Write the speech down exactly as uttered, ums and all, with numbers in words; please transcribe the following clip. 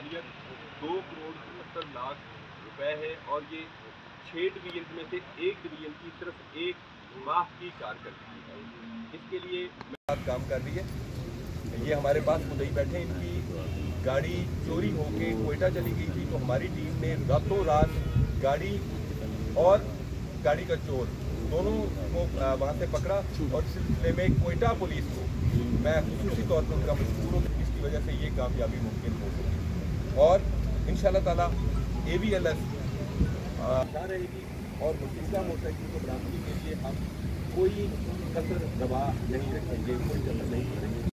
मालियत दो करोड़ सत्तर लाख रुपए है और ये छः डिवीजन में से एक डिवीजन की सिर्फ एक माह की कारकर्दगी है। इसके लिए काम कर रही है। ये हमारे पास खुद ही बैठे, इनकी गाड़ी चोरी होके कोयटा चली गई थी, तो हमारी टीम ने रातों रात गाड़ी और गाड़ी का चोर दोनों को वहाँ से पकड़ा और इस सिलसिले में कोयटा पुलिस को मैं खुसूसी तौर पर उनका मशहूर हूँ, जिसकी वजह से ये कामयाबी मुमकिन हो सकी और इंशाल्लाह ताला ए वी एल एस रहेगी और मुश्किल मोटरसाइकिल को बरामदगी के लिए हम कोई कसर दबा नहीं रखेंगे, कोई कसर नहीं करेंगे।